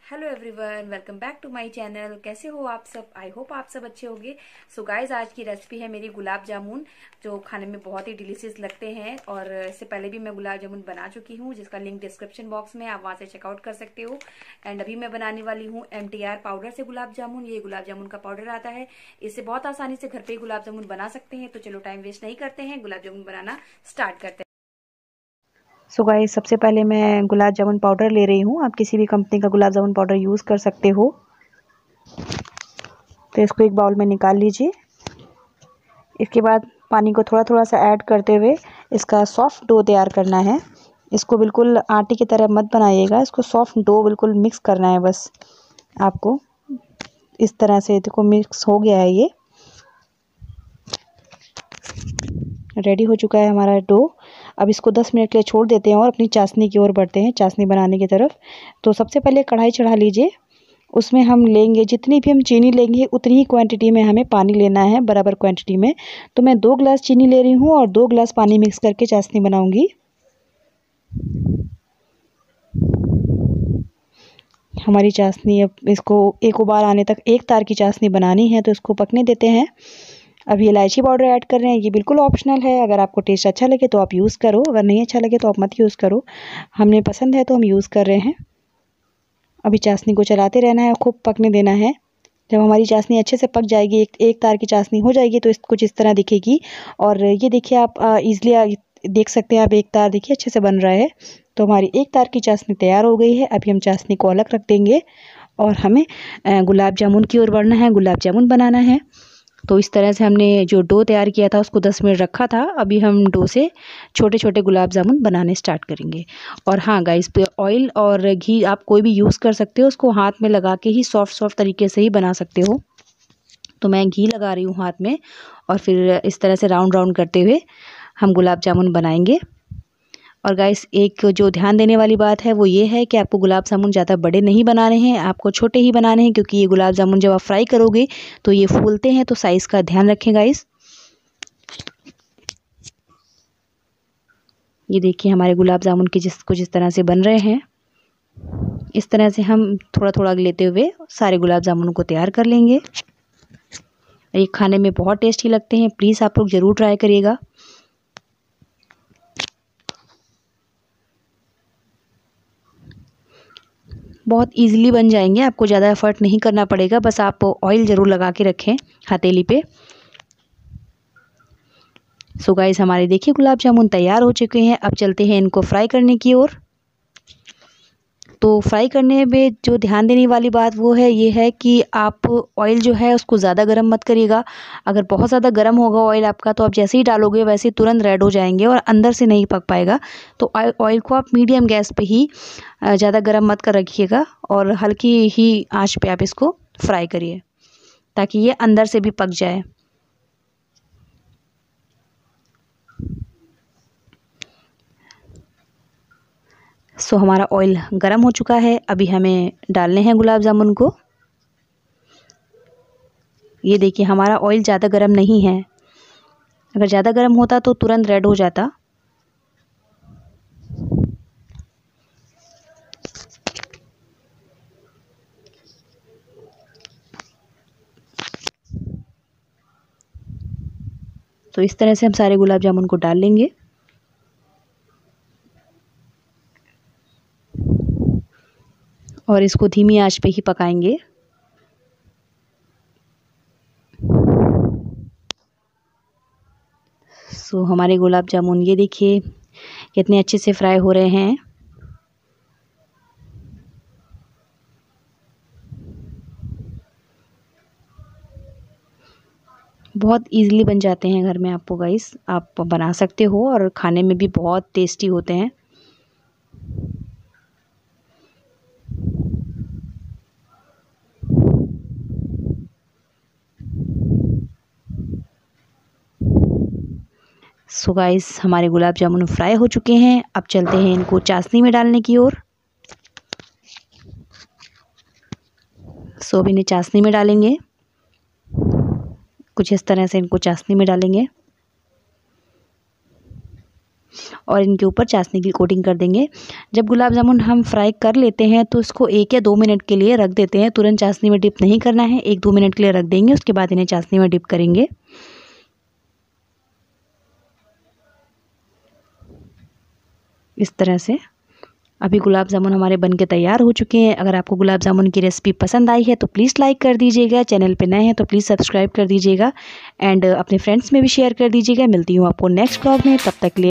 Hello everyone, welcome back to my channel. कैसे हो आप सब? आई होप आप सब अच्छे होंगे। सो गाइज, आज की रेसिपी है मेरी गुलाब जामुन, जो खाने में बहुत ही डिलीशियस लगते हैं। और इससे पहले भी मैं गुलाब जामुन बना चुकी हूँ, जिसका लिंक डिस्क्रिप्शन बॉक्स में, आप वहां से चेकआउट कर सकते हो। एंड अभी मैं बनाने वाली हूँ MTR पाउडर से गुलाब जामुन। ये गुलाब जामुन का पाउडर आता है, इससे बहुत आसानी से घर पे ही गुलाब जामुन बना सकते हैं। तो चलो टाइम वेस्ट नहीं करते हैं, गुलाब जामुन बनाना स्टार्ट करते हैं। सो गाइस, सबसे पहले मैं गुलाब जामुन पाउडर ले रही हूँ। आप किसी भी कंपनी का गुलाब जामुन पाउडर यूज़ कर सकते हो। तो इसको एक बाउल में निकाल लीजिए। इसके बाद पानी को थोड़ा थोड़ा सा ऐड करते हुए इसका सॉफ्ट डो तैयार करना है। इसको बिल्कुल आटे की तरह मत बनाइएगा, इसको सॉफ्ट डो बिल्कुल मिक्स करना है बस आपको। इस तरह से देखो मिक्स हो गया है, ये रेडी हो चुका है हमारा डो। अब इसको 10 मिनट के लिए छोड़ देते हैं और अपनी चाशनी की ओर बढ़ते हैं, चाशनी बनाने की तरफ। तो सबसे पहले कढ़ाई चढ़ा लीजिए। उसमें हम लेंगे, जितनी भी हम चीनी लेंगे उतनी ही क्वांटिटी में हमें पानी लेना है, बराबर क्वांटिटी में। तो मैं 2 गिलास चीनी ले रही हूँ और 2 गिलास पानी मिक्स करके चाशनी बनाऊंगी। हमारी चाशनी, अब इसको एक उबाल आने तक एक तार की चाशनी बनानी है, तो इसको पकने देते हैं। अब ये इलायची पाउडर ऐड कर रहे हैं, ये बिल्कुल ऑप्शनल है। अगर आपको टेस्ट अच्छा लगे तो आप यूज़ करो, अगर नहीं अच्छा लगे तो आप मत यूज़ करो। हमें पसंद है तो हम यूज़ कर रहे हैं। अभी चाशनी को चलाते रहना है, खूब पकने देना है। जब हमारी चाशनी अच्छे से पक जाएगी, एक तार की चाशनी हो जाएगी, तो कुछ इस तरह दिखेगी। और ये देखिए, आप ईज़िली देख सकते हैं, आप एक तार देखिए अच्छे से बन रहा है। तो हमारी एक तार की चाशनी तैयार हो गई है। अभी हम चाशनी को अलग रख देंगे और हमें गुलाब जामुन की ओर बढ़ना है, गुलाब जामुन बनाना है। तो इस तरह से हमने जो डो तैयार किया था उसको 10 मिनट रखा था। अभी हम डो से छोटे छोटे गुलाब जामुन बनाने स्टार्ट करेंगे। और हाँ गाइस, पे ऑयल और घी आप कोई भी यूज़ कर सकते हो, उसको हाथ में लगा के ही सॉफ्ट सॉफ्ट तरीके से ही बना सकते हो। तो मैं घी लगा रही हूँ हाथ में, और फिर इस तरह से राउंड राउंड करते हुए हम गुलाब जामुन बनाएंगे। और गाइस, एक जो ध्यान देने वाली बात है वो ये है कि आपको गुलाब जामुन ज़्यादा बड़े नहीं बनाने हैं, आपको छोटे ही बनाने हैं, क्योंकि ये गुलाब जामुन जब आप फ्राई करोगे तो ये फूलते हैं। तो साइज़ का ध्यान रखें गाइस। ये देखिए, हमारे गुलाब जामुन की कुछ इस तरह से बन रहे हैं। इस तरह से हम थोड़ा थोड़ा लेते हुए सारे गुलाब जामुन को तैयार कर लेंगे। ये खाने में बहुत टेस्टी लगते हैं, प्लीज़ आप लोग ज़रूर ट्राई करिएगा। बहुत इजीली बन जाएंगे, आपको ज़्यादा एफर्ट नहीं करना पड़ेगा, बस आप ऑयल ज़रूर लगा के रखें हथेली पे। सो गाइस, हमारे देखिए गुलाब जामुन तैयार हो चुके हैं। अब चलते हैं इनको फ्राई करने की ओर। तो फ्राई करने में जो ध्यान देने वाली बात वो है, ये है कि आप ऑयल जो है उसको ज़्यादा गर्म मत करिएगा। अगर बहुत ज़्यादा गर्म होगा ऑयल आपका, तो आप जैसे ही डालोगे वैसे ही तुरंत रेड हो जाएंगे और अंदर से नहीं पक पाएगा। तो ऑयल को आप मीडियम गैस पे ही, ज़्यादा गर्म मत कर रखिएगा, और हल्की ही आंच पे आप इसको फ्राई करिए, ताकि ये अंदर से भी पक जाए। सो हमारा ऑयल गर्म हो चुका है। अभी हमें डालने हैं गुलाब जामुन को। ये देखिए, हमारा ऑयल ज़्यादा गर्म नहीं है, अगर ज़्यादा गर्म होता तो तुरंत रेड हो जाता। तो इस तरह से हम सारे गुलाब जामुन को डाल लेंगे। और इसको धीमी आंच पे ही पकाएंगे। सो हमारे गुलाब जामुन ये देखिए कितने अच्छे से फ्राई हो रहे हैं। बहुत इजीली बन जाते हैं घर में, आपको गाइस आप बना सकते हो, और खाने में भी बहुत टेस्टी होते हैं। सो गाइस, हमारे गुलाब जामुन फ्राई हो चुके हैं। अब चलते हैं इनको चाशनी में डालने की ओर। सो अब इन्हें चाशनी में डालेंगे, कुछ इस तरह से इनको चाशनी में डालेंगे। और इनके ऊपर चाशनी की कोटिंग कर देंगे। जब गुलाब जामुन हम फ्राई कर लेते हैं तो इसको 1 या 2 मिनट के लिए रख देते हैं। तुरंत चाशनी में डिप नहीं करना है, 1-2 मिनट के लिए रख देंगे, उसके बाद इन्हें चाशनी में डिप करेंगे। इस तरह से अभी गुलाब जामुन हमारे बनके तैयार हो चुके हैं। अगर आपको गुलाब जामुन की रेसिपी पसंद आई है तो प्लीज़ लाइक कर दीजिएगा, चैनल पे नए हैं तो प्लीज़ सब्सक्राइब कर दीजिएगा एंड अपने फ्रेंड्स में भी शेयर कर दीजिएगा। मिलती हूँ आपको नेक्स्ट व्लॉग में, तब तक के लिए